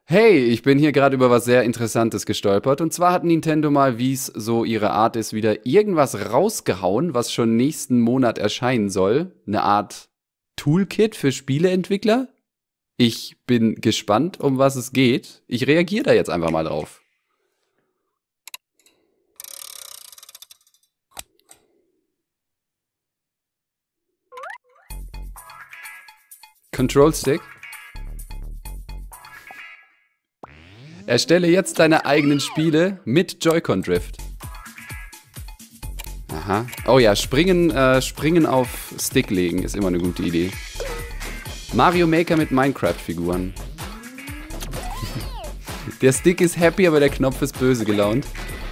Hey, ich bin hier gerade über was sehr Interessantes gestolpert. Und zwar hat Nintendo mal, wie es so ihre Art ist, wieder irgendwas rausgehauen, was schon nächsten Monat erscheinen soll. Eine Art Toolkit für Spieleentwickler. Ich bin gespannt, um was es geht. Ich reagiere da jetzt einfach mal drauf. Control Stick. Erstelle jetzt deine eigenen Spiele mit Joy-Con Drift. Aha. Oh ja, springen auf Stick legen ist immer eine gute Idee. Mario Maker mit Minecraft-Figuren. Der Stick ist happy, aber der Knopf ist böse gelaunt.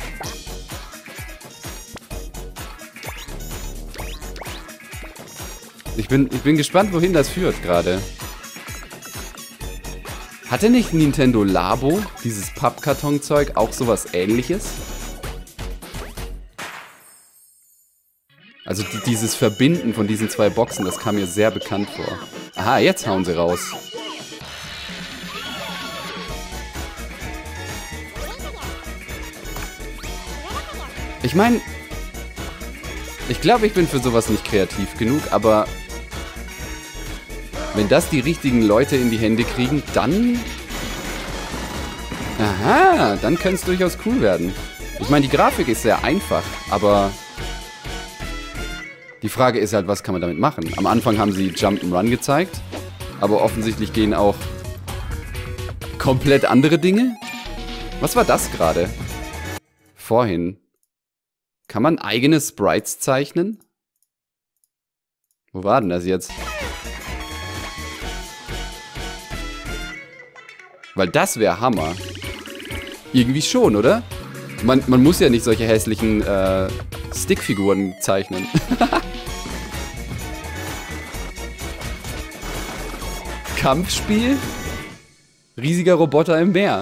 Ich bin gespannt, wohin das führt gerade. Hatte nicht Nintendo Labo, dieses Pappkarton-Zeug, auch sowas Ähnliches? Also dieses Verbinden von diesen zwei Boxen, das kam mir sehr bekannt vor. Aha, jetzt hauen sie raus. Ich meine, ich glaube, ich bin für sowas nicht kreativ genug, aber wenn das die richtigen Leute in die Hände kriegen, dann... Aha, dann könnte es durchaus cool werden. Ich meine, die Grafik ist sehr einfach, aber... Die Frage ist halt, was kann man damit machen? Am Anfang haben sie Jump'n'Run gezeigt, aber offensichtlich gehen auch komplett andere Dinge. Was war das gerade? Vorhin. Kann man eigene Sprites zeichnen? Wo war denn das jetzt? Weil das wäre Hammer. Irgendwie schon, oder? Man muss ja nicht solche hässlichen Stickfiguren zeichnen. Kampfspiel? Riesiger Roboter im Meer.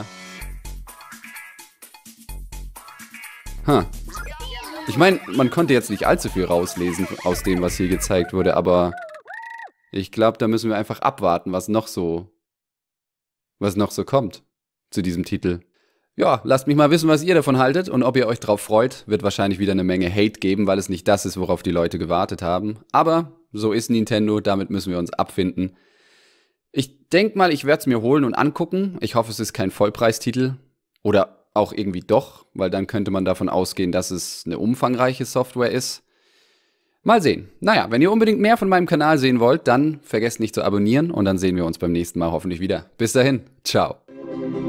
Ich meine, man konnte jetzt nicht allzu viel rauslesen aus dem, was hier gezeigt wurde, aber ich glaube, da müssen wir einfach abwarten, was noch so kommt zu diesem Titel. Ja, lasst mich mal wissen, was ihr davon haltet und ob ihr euch drauf freut. Wird wahrscheinlich wieder eine Menge Hate geben, weil es nicht das ist, worauf die Leute gewartet haben. Aber so ist Nintendo, damit müssen wir uns abfinden. Ich denke mal, ich werde es mir holen und angucken. Ich hoffe, es ist kein Vollpreistitel. Oder auch irgendwie doch, weil dann könnte man davon ausgehen, dass es eine umfangreiche Software ist. Mal sehen. Naja, wenn ihr unbedingt mehr von meinem Kanal sehen wollt, dann vergesst nicht zu abonnieren und dann sehen wir uns beim nächsten Mal hoffentlich wieder. Bis dahin, ciao.